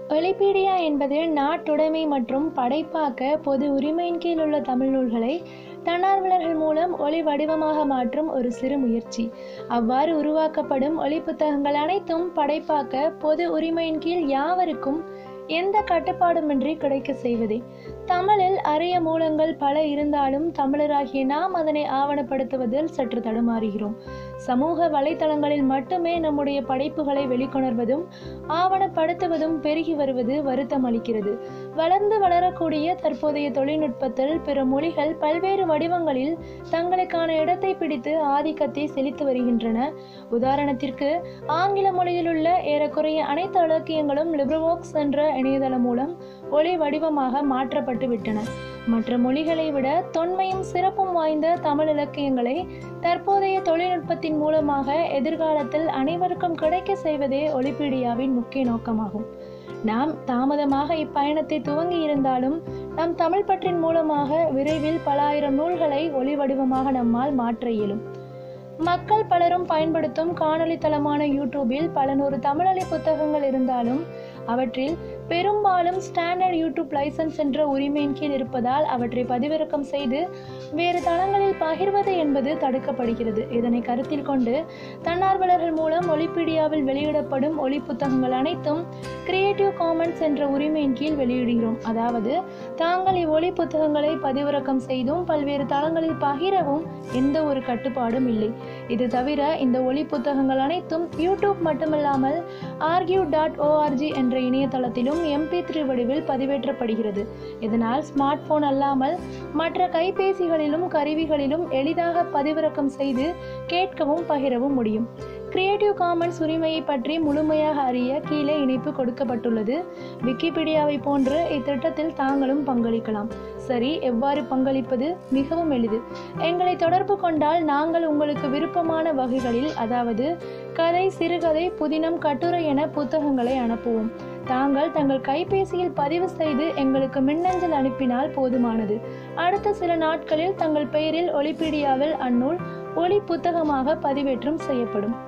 ஒலிபீடியா என்பது நாட்டுடைமை மற்றும் படைப்பாக்க பொது உரிமையின் கீழ் உள்ள தமிழ் நூல்களை தன்னார்வலர்கள் மூலம் ஒலி வடிவமாக மாற்றும் ஒரு சிறு முயற்சி. அவ்வாறு உருவாக்கப்படும் ஒலி புத்தகங்கள் அனைத்தும் படைப்பாக்க பொது உரிமையின் கீழ் யாவருக்கும் எந்த கட்டுப்பாடுமின்றி கிடைக்க செய்வதே. தமிழில் அரிய மூலங்கள் பல இருந்தாலும் தமிழராகிய நாம் அதனை ஆவணப்படுத்துவதில் சற்று தடுமாறுகிறோம். சமூக வலைத்தளங்களில் மட்டுமே நம்முடைய படைப்புகளை வெளிக்கொணர்வதும் ஆவணப்படுத்துவதும் பெருகி வருவது வருத்தம் அளிக்கிறது. வளர்ந்து வளரக்கூடிய தற்போதைய தொழில்நுட்பத்தில் பிற மொழிகள் பல்வேறு வடிவங்களில் தங்களுக்கான இடத்தை பிடித்து ஆதிக்கத்தை செலுத்தி வருகின்றன. உதாரணத்திற்கு, ஆங்கில மொழியில் உள்ள ஏறக்குறைய அனைத்து இலக்கியங்களும் லிப்ரவோக்ஸ் என்ற இணையதளம் மூலம் ஒலி வடிவமாக மாற்றப்பட்டு விட்டன. மற்ற மொழிகளை விட தொன்மையும் சிறப்பும் வாய்ந்த தமிழ் இலக்கியங்களை தற்போதைய தொழில்நுட்பத்தின் மூலமாக எதிர்காலத்தில் அனைவருக்கும் கிடைக்க செய்வதே ஒலிபீடியாவின் முக்கிய நோக்கமாகும். நாம் தாமதமாக இப்பயணத்தை துவங்கி இருந்தாலும் நம் தமிழ் பற்றின் மூலமாக விரைவில் பல ஆயிரம் நூல்களை ஒலி வடிவமாக நம்மால் மாற்ற இயலும். மக்கள் பலரும் பயன்படுத்தும் காணொலி தளமான யூடியூபில் பல நூறு தமிழொலி புத்தகங்கள் இருந்தாலும் அவற்றில் பெரும்பாலும் ஸ்டாண்டர்ட் யூடியூப் லைசன்ஸ் என்ற உரிமையின் கீழ் இருப்பதால் அவற்றை பதிவிறக்கம் செய்து வேறு தளங்களில் பகிர்வது என்பது தடுக்கப்படுகிறது. இதனை கருத்தில் கொண்டு தன்னார்வலர்கள் மூலம் ஒலிபீடியாவில் வெளியிடப்படும் ஒலி புத்தகங்கள் அனைத்தும் கிரியேட்டிவ் காமன்ஸ் என்ற உரிமையின் கீழ் வெளியிடுகிறோம். அதாவது தாங்கள் இவ்வொலி புத்தகங்களை பதிவிறக்கம் செய்தும் பல்வேறு தளங்களில் பகிரவும் எந்த ஒரு கட்டுப்பாடும் இல்லை. இது தவிர இந்த ஒலி புத்தகங்கள் அனைத்தும் யூடியூப் மட்டுமல்லாமல் argue.org என்ற இணையதளத்திலும் MP3 வடிவில் பதிவேற்றப்படுகிறது. இதனால் ஸ்மார்ட் போன் அல்லாமல் மற்ற கைபேசிகளிலும் கருவிகளிலும் எளிதாக பதிவிறக்கம் செய்து கேட்கவும் பகிரவும் முடியும். கிரியேட்டிவ் காமன்ஸ் உரிமையை பற்றி முழுமையாக அறிய கீழே இணைப்பு கொடுக்கப்பட்டுள்ளது. விக்கிபீடியாவை போன்று இத்திட்டத்தில் தாங்களும் பங்களிக்கலாம். சரி, எவ்வாறு பங்களிப்பது? மிகவும் எளிது. எங்களை தொடர்பு கொண்டால் நாங்கள் உங்களுக்கு விருப்பமான வகைகளில், அதாவது கதை, சிறுகதை, புதினம், கட்டுரை என புத்தகங்களை அனுப்புவோம். தாங்கள் தங்கள் கைபேசியில் பதிவு செய்து எங்களுக்கு மின்னஞ்சல் அனுப்பினால் போதுமானது. அடுத்த சில நாட்களில் தங்கள் பெயரில் ஒலிபீடியாவில் அந்நூல் ஒலி புத்தகமாக பதிவேற்றம் செய்யப்படும்.